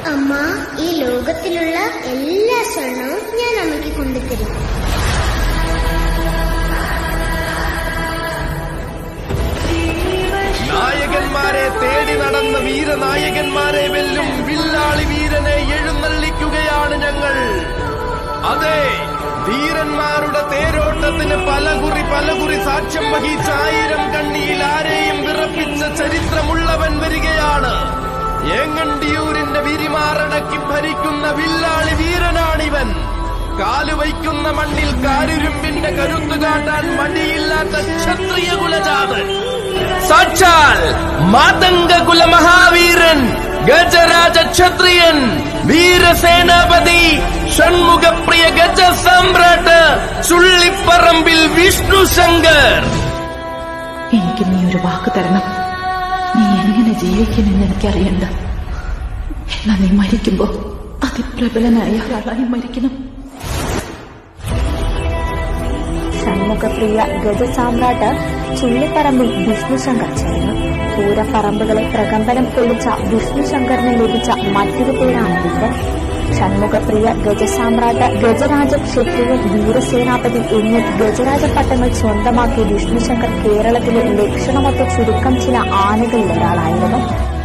അമ്മ, ഈ ലോകത്തിലുള്ള എല്ലാ സ്വർണവും ഞാൻ അമ്മയ്ക്ക് കൊണ്ടുതരും. നായകന്മാരെ തേടി നടന്ന വീരനായകന്മാരെ വെല്ലും വില്ലാളി വീരനെ എഴുന്നള്ളിക്കുകയാണ് ഞങ്ങൾ. അതെ, ധീരന്മാരുടെ തേരോട്ടത്തിന് പലകുറി സാക്ഷ്യം വഹിച്ച 1000 കണ്ണിയിൽ ആരെയും വിറപ്പിച്ച ചരിത്രമുള്ളവൻ വരികയാണ്. ഏങ്ങണ്ടിയൂരിന്റെ വിരിമാറടക്കി ഭരിക്കുന്ന വില്ലാളി വീരനാണിവൻ. കാലുവയ്ക്കുന്ന മണ്ണിൽ കാരുരുമ്പിന്റെ കരുത്തു കാട്ടാൻ മടിയില്ലാത്ത ക്ഷത്രിയ കുലജാതൻ, സാക്ഷാൽ മാതംഗകുല മഹാവീരൻ, ഗജരാജ ക്ഷത്രിയൻ, വീരസേനാപതി, ഷൺമുഖപ്രിയ ഗജ സമ്രാട്ട്, ചുള്ളിപ്പറമ്പിൽ വിഷ്ണു ശങ്കർ. എനിക്ക് നീ ഒരു വാക്ക് തരണം. നീ എങ്ങനെ ജീവിക്കുമെന്ന് എനിക്കറിയണ്ട. എന്നാ നീ മരിക്കുമ്പോ അതിപ്രബലനായ ആളായി മരിക്കണം. ഷൺമുഖപ്രിയ ഗജസാമ്രാട്ട് ചുള്ളിപ്പറമ്പിൽ വിഷ്ണുശങ്കർ ചേർന്നു. പൂരപ്പറമ്പുകളെ പ്രകമ്പനം കൊള്ളിച്ച വിഷ്ണുശങ്കറിന് ലഭിച്ച മറ്റൊരു പേരാണ് വീരൻ. ഷൺമുഖപ്രിയ ഗജസാമ്രാട്ട്, ഗജരാജ ക്ഷത്രിയൻ, വീരസേനാപതി എന്നീ ഗജരാജ പട്ടങ്ങൾ സ്വന്തമാക്കി വിഷ്ണുശങ്കർ കേരളത്തിലെ ലക്ഷണമൊത്ത ചുരുക്കം ചില ആനകളിൽ ഒരാളായിരുന്നു.